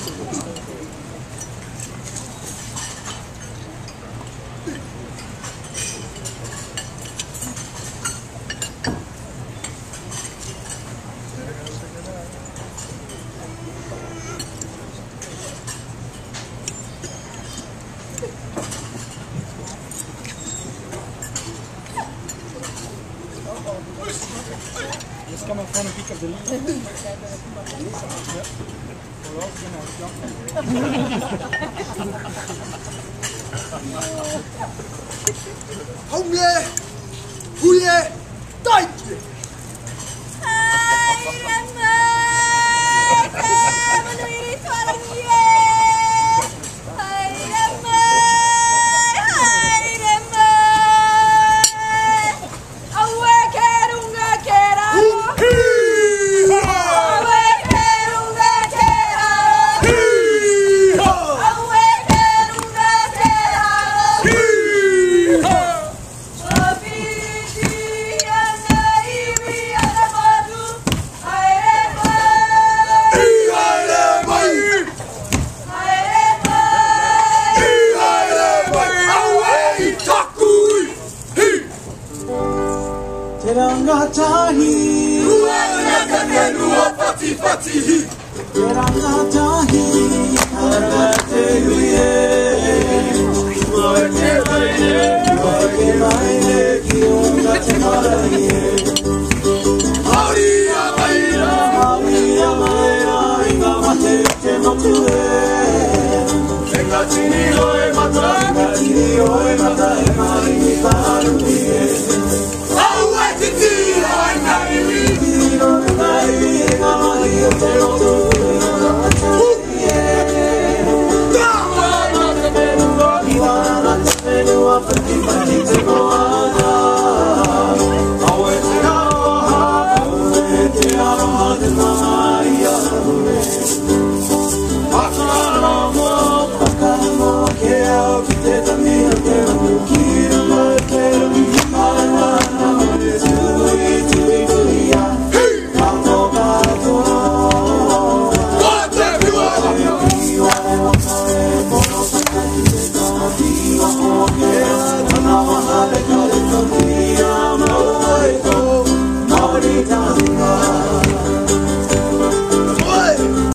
Jetzt kann man vorne Piccadilly. Homie! Goeie tijdje! Terangatahi Ruangakane nuo pati pati hi Terangatahi Arate huye Moike maile Kionga temaraye Auria maira Inga mate te mokue Enga chini oe mata Inga chini oe mata Ema imita haruye Auwe titiro enga imi Tiro enga imi Inga mahi o te rotu